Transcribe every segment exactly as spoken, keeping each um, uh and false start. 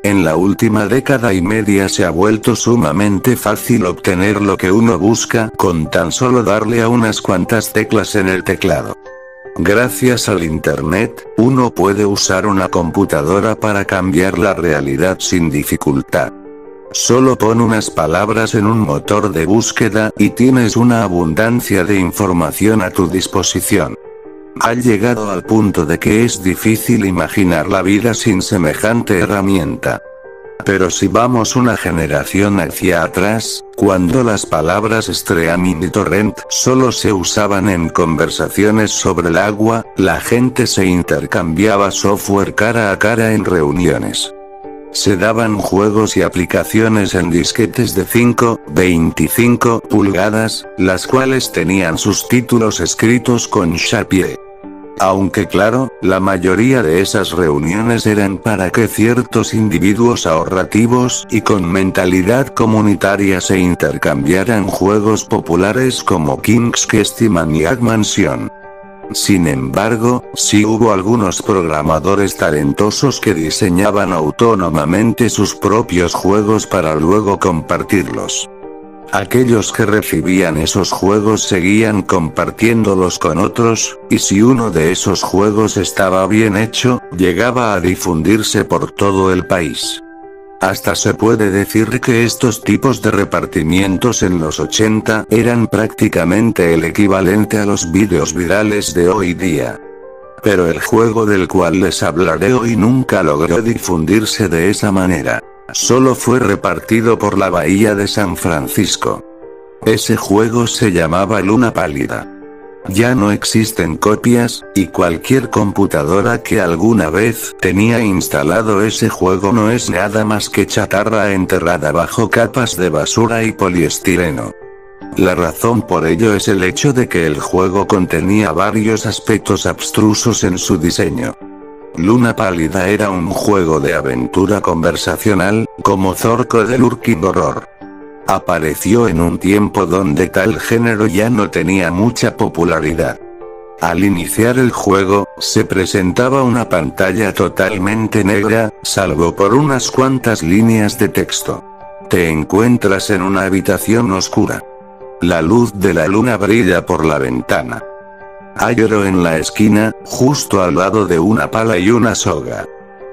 En la última década y media se ha vuelto sumamente fácil obtener lo que uno busca con tan solo darle a unas cuantas teclas en el teclado. Gracias al Internet, uno puede usar una computadora para cambiar la realidad sin dificultad. Solo pon unas palabras en un motor de búsqueda y tienes una abundancia de información a tu disposición. Ha llegado al punto de que es difícil imaginar la vida sin semejante herramienta. Pero si vamos una generación hacia atrás, cuando las palabras streaming y torrent solo se usaban en conversaciones sobre el agua, la gente se intercambiaba software cara a cara en reuniones. Se daban juegos y aplicaciones en disquetes de cinco, veinticinco pulgadas, las cuales tenían sus títulos escritos con Sharpie. Aunque claro, la mayoría de esas reuniones eran para que ciertos individuos ahorrativos y con mentalidad comunitaria se intercambiaran juegos populares como King's Quest y Maniac Mansion. Sin embargo, sí hubo algunos programadores talentosos que diseñaban autónomamente sus propios juegos para luego compartirlos. Aquellos que recibían esos juegos seguían compartiéndolos con otros, y si uno de esos juegos estaba bien hecho, llegaba a difundirse por todo el país. Hasta se puede decir que estos tipos de repartimientos en los ochenta eran prácticamente el equivalente a los vídeos virales de hoy día. Pero el juego del cual les hablaré hoy nunca logró difundirse de esa manera. Solo fue repartido por la bahía de San Francisco. Ese juego se llamaba Luna Pálida. Ya no existen copias, y cualquier computadora que alguna vez tenía instalado ese juego no es nada más que chatarra enterrada bajo capas de basura y poliestireno. La razón por ello es el hecho de que el juego contenía varios aspectos abstrusos en su diseño. Luna Pálida era un juego de aventura conversacional, como Zorco del Urking Horror. Apareció en un tiempo donde tal género ya no tenía mucha popularidad. Al iniciar el juego, se presentaba una pantalla totalmente negra, salvo por unas cuantas líneas de texto. Te encuentras en una habitación oscura. La luz de la luna brilla por la ventana. Hay oro en la esquina, justo al lado de una pala y una soga.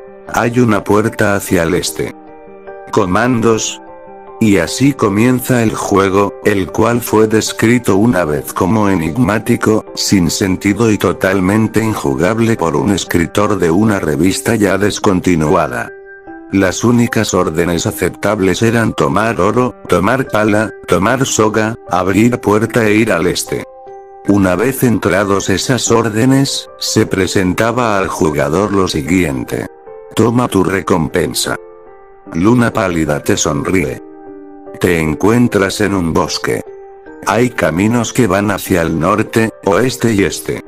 Hay una puerta hacia el este. Comandos. Y así comienza el juego, el cual fue descrito una vez como enigmático, sin sentido y totalmente injugable por un escritor de una revista ya descontinuada. Las únicas órdenes aceptables eran tomar oro, tomar pala, tomar soga, abrir puerta e ir al este. Una vez entrados esas órdenes, se presentaba al jugador lo siguiente. Toma tu recompensa. Luna Pálida te sonríe. Te encuentras en un bosque. Hay caminos que van hacia el norte, oeste y este.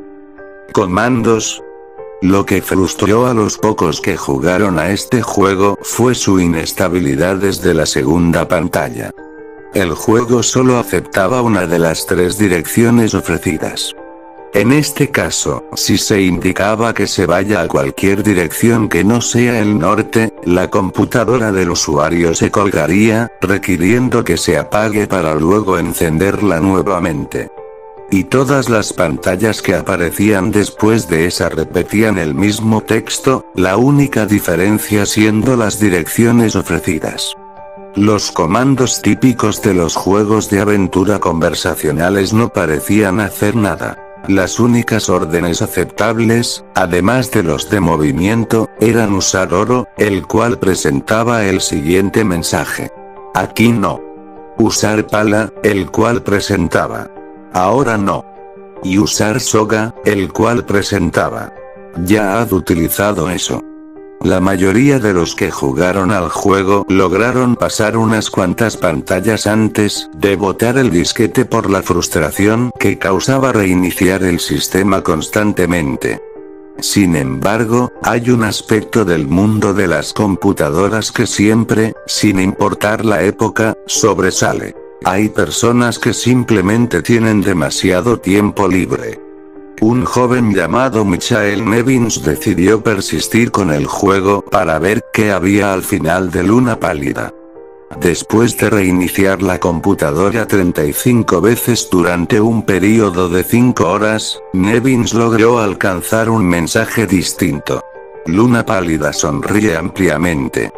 Comandos. Lo que frustró a los pocos que jugaron a este juego fue su inestabilidad desde la segunda pantalla. El juego solo aceptaba una de las tres direcciones ofrecidas. En este caso, si se indicaba que se vaya a cualquier dirección que no sea el norte, la computadora del usuario se colgaría, requiriendo que se apague para luego encenderla nuevamente. Y todas las pantallas que aparecían después de esa repetían el mismo texto, la única diferencia siendo las direcciones ofrecidas. Los comandos típicos de los juegos de aventura conversacionales no parecían hacer nada. Las únicas órdenes aceptables, además de los de movimiento, eran usar oro, el cual presentaba el siguiente mensaje. Aquí no. Usar pala, el cual presentaba. Ahora no. Y usar soga, el cual presentaba. Ya has utilizado eso. La mayoría de los que jugaron al juego lograron pasar unas cuantas pantallas antes de botar el disquete por la frustración que causaba reiniciar el sistema constantemente. Sin embargo, hay un aspecto del mundo de las computadoras que siempre, sin importar la época, sobresale. Hay personas que simplemente tienen demasiado tiempo libre. Un joven llamado Michael Nevins decidió persistir con el juego para ver qué había al final de Luna Pálida. Después de reiniciar la computadora treinta y cinco veces durante un período de cinco horas, Nevins logró alcanzar un mensaje distinto. Luna Pálida sonríe ampliamente.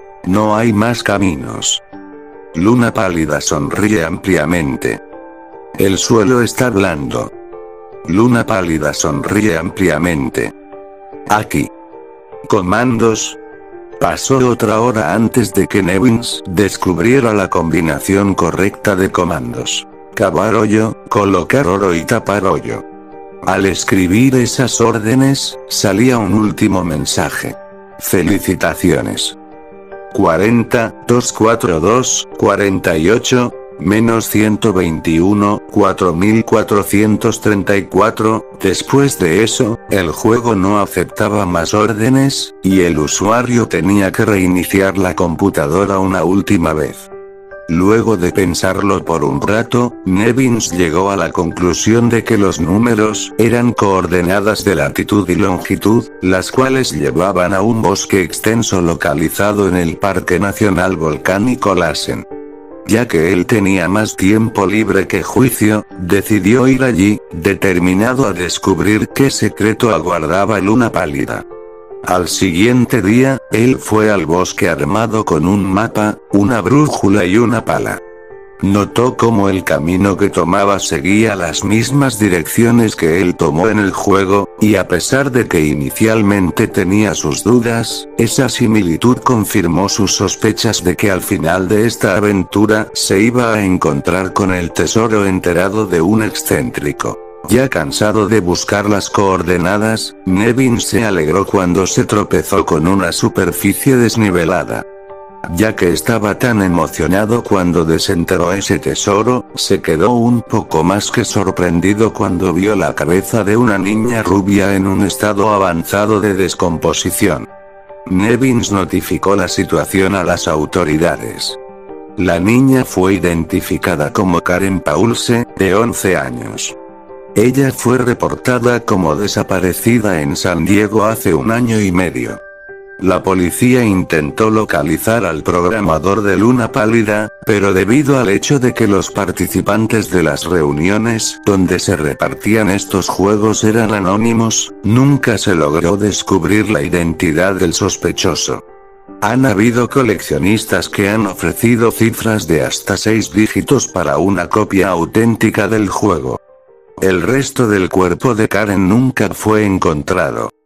No hay más caminos. Luna Pálida sonríe ampliamente. El suelo está blando. Luna Pálida sonríe ampliamente. Aquí. Comandos. Pasó otra hora antes de que Nevins descubriera la combinación correcta de comandos. Cavar hoyo, colocar oro y tapar hoyo. Al escribir esas órdenes, salía un último mensaje. Felicitaciones. cuarenta, doscientos cuarenta y dos, cuarenta y ocho, menos ciento veintiuno, cuatro mil cuatrocientos treinta y cuatro, después de eso, el juego no aceptaba más órdenes, y el usuario tenía que reiniciar la computadora una última vez. Luego de pensarlo por un rato, Nevins llegó a la conclusión de que los números eran coordenadas de latitud y longitud, las cuales llevaban a un bosque extenso localizado en el Parque Nacional Volcánico Lassen. Ya que él tenía más tiempo libre que juicio, decidió ir allí, determinado a descubrir qué secreto aguardaba Luna Pálida. Al siguiente día, él fue al bosque armado con un mapa, una brújula y una pala. Notó cómo el camino que tomaba seguía las mismas direcciones que él tomó en el juego, y a pesar de que inicialmente tenía sus dudas, esa similitud confirmó sus sospechas de que al final de esta aventura se iba a encontrar con el tesoro enterrado de un excéntrico. Ya cansado de buscar las coordenadas, Nevins se alegró cuando se tropezó con una superficie desnivelada. Ya que estaba tan emocionado cuando desenterró ese tesoro, se quedó un poco más que sorprendido cuando vio la cabeza de una niña rubia en un estado avanzado de descomposición. Nevins notificó la situación a las autoridades. La niña fue identificada como Karen Paulse, de once años. Ella fue reportada como desaparecida en San Diego hace un año y medio. La policía intentó localizar al programador de Luna Pálida, pero debido al hecho de que los participantes de las reuniones donde se repartían estos juegos eran anónimos, nunca se logró descubrir la identidad del sospechoso. Han habido coleccionistas que han ofrecido cifras de hasta seis dígitos para una copia auténtica del juego. El resto del cuerpo de Karen nunca fue encontrado.